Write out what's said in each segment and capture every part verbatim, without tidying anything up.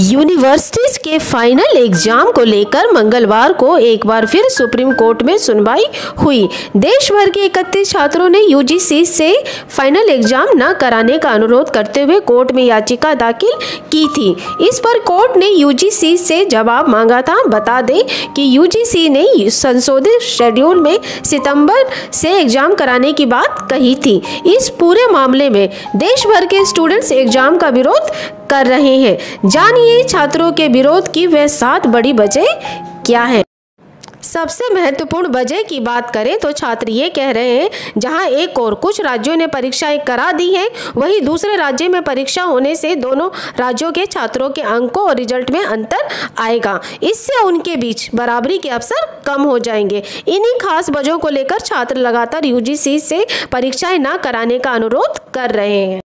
Universities के final exam को लेकर मंगलवार को एक बार फिर सुप्रीम कोर्ट में सुनवाई हुई। देश भर के इकतीस छात्रों ने यूजीसी से फाइनल एग्जाम न कराने का अनुरोध करते हुए कोर्ट में याचिका दाखिल की थी। इस पर कोर्ट ने यूजीसी से जवाब मांगा था। बता दें कि यूजीसी ने संशोधित शेड्यूल में सितंबर से एग्जाम कराने की बात कही थी। इस पूरे मामले में देश भर के स्टूडेंट्स एग्जाम का विरोध कर रहे हैं। जानिए छात्रों के विरोध की वह सात बड़ी वजह क्या है। सबसे महत्वपूर्ण वजह की बात करें तो छात्र ये कह रहे हैं, जहां एक और कुछ राज्यों ने परीक्षाएं करा दी हैं, वहीं दूसरे राज्य में परीक्षा होने से दोनों राज्यों के छात्रों के अंकों और रिजल्ट में अंतर आएगा। इससे उनके बीच बराबरी के अवसर कम हो जाएंगे। इन्हीं खास वजहों को लेकर छात्र लगातार यूजीसी से परीक्षाएं न कराने का अनुरोध कर रहे हैं।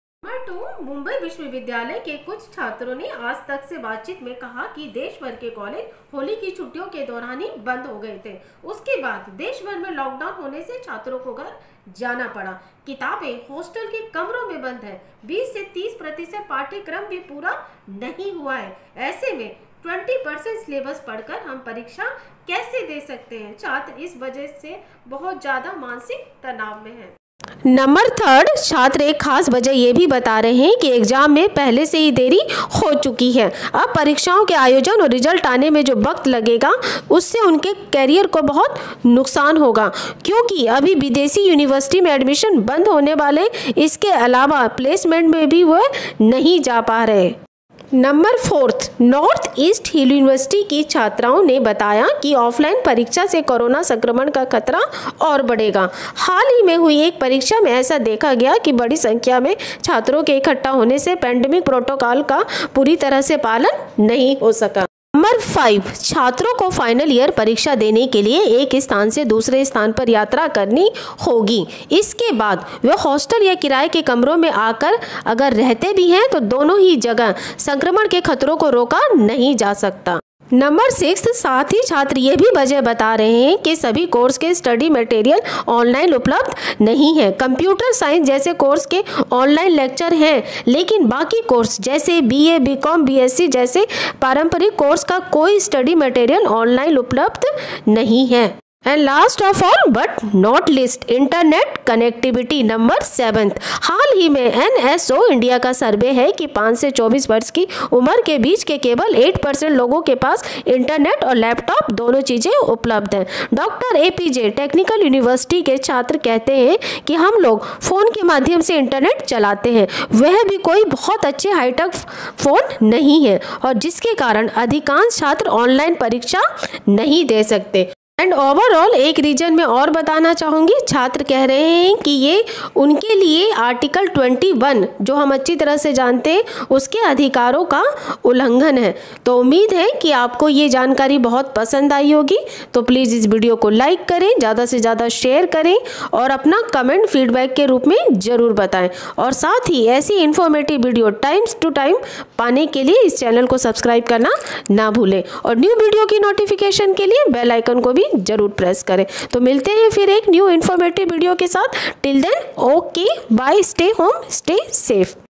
मुंबई विश्वविद्यालय के कुछ छात्रों ने आज तक से बातचीत में कहा कि देश भर के कॉलेज होली की छुट्टियों के दौरान ही बंद हो गए थे। उसके बाद देश भर में लॉकडाउन होने से छात्रों को घर जाना पड़ा। किताबें हॉस्टल के कमरों में बंद है। बीस से तीस प्रतिशत पाठ्यक्रम भी पूरा नहीं हुआ है। ऐसे में बीस परसेंट सिलेबस पढ़कर हम परीक्षा कैसे दे सकते हैं। छात्र इस वजह से बहुत ज्यादा मानसिक तनाव में है। नंबर थर्ड, छात्र एक खास वजह ये भी बता रहे हैं कि एग्जाम में पहले से ही देरी हो चुकी है। अब परीक्षाओं के आयोजन और रिजल्ट आने में जो वक्त लगेगा उससे उनके करियर को बहुत नुकसान होगा, क्योंकि अभी विदेशी यूनिवर्सिटी में एडमिशन बंद होने वाले। इसके अलावा प्लेसमेंट में भी वह नहीं जा पा रहे। Number fourth, north east hill university की छात्राओं ने बताया कि ऑफलाइन परीक्षा से कोरोना संक्रमण का खतरा और बढ़ेगा। हाल ही में हुई एक परीक्षा में ऐसा देखा गया कि बड़ी संख्या में छात्रों के इकट्ठा होने से पैंडेमिक प्रोटोकॉल का पूरी तरह से पालन नहीं हो सका। नंबर फाइव, छात्रों को फाइनल ईयर परीक्षा देने के लिए एक स्थान से दूसरे स्थान पर यात्रा करनी होगी। इसके बाद वे हॉस्टल या किराए के कमरों में आकर अगर रहते भी हैं तो दोनों ही जगह संक्रमण के खतरों को रोका नहीं जा सकता। नंबर सिक्स, साथ ही छात्र ये भी वजह बता रहे हैं कि सभी कोर्स के स्टडी मटेरियल ऑनलाइन उपलब्ध नहीं है। कंप्यूटर साइंस जैसे कोर्स के ऑनलाइन लेक्चर हैं, लेकिन बाकी कोर्स जैसे बीए, बीकॉम, बीएससी जैसे पारंपरिक कोर्स का कोई स्टडी मटेरियल ऑनलाइन उपलब्ध नहीं है। And last of all but not list, internet connectivity. Number seventh, हाल ही में एनएसओ इंडिया का सर्वे है कि पाँच से चौबीस वर्ष की उम्र के बीच के केवल आठ परसेंट लोगों के पास इंटरनेट और लैपटॉप दोनों चीज़ें उपलब्ध हैं। डॉक्टर एपीजे टेक्निकल यूनिवर्सिटी के छात्र कहते हैं कि हम लोग फ़ोन के माध्यम से इंटरनेट चलाते हैं, वह भी कोई बहुत अच्छे हाईटेक फ़ोन नहीं है, और जिसके कारण अधिकांश छात्र ऑनलाइन परीक्षा नहीं दे सकते। एंड ओवरऑल एक रीजन में और बताना चाहूँगी, छात्र कह रहे हैं कि ये उनके लिए आर्टिकल इक्कीस जो हम अच्छी तरह से जानते हैं उसके अधिकारों का उल्लंघन है। तो उम्मीद है कि आपको ये जानकारी बहुत पसंद आई होगी। तो प्लीज़ इस वीडियो को लाइक करें, ज़्यादा से ज़्यादा शेयर करें और अपना कमेंट फीडबैक के रूप में ज़रूर बताएं। और साथ ही ऐसी informative video times to time पाने के लिए इस चैनल को सब्सक्राइब करना ना भूलें और न्यू वीडियो की नोटिफिकेशन के लिए बेल आइकन को भी जरूर प्रेस करें। तो मिलते हैं फिर एक न्यू इन्फॉर्मेटिव वीडियो के साथ। Till then okay bye, stay home, stay safe.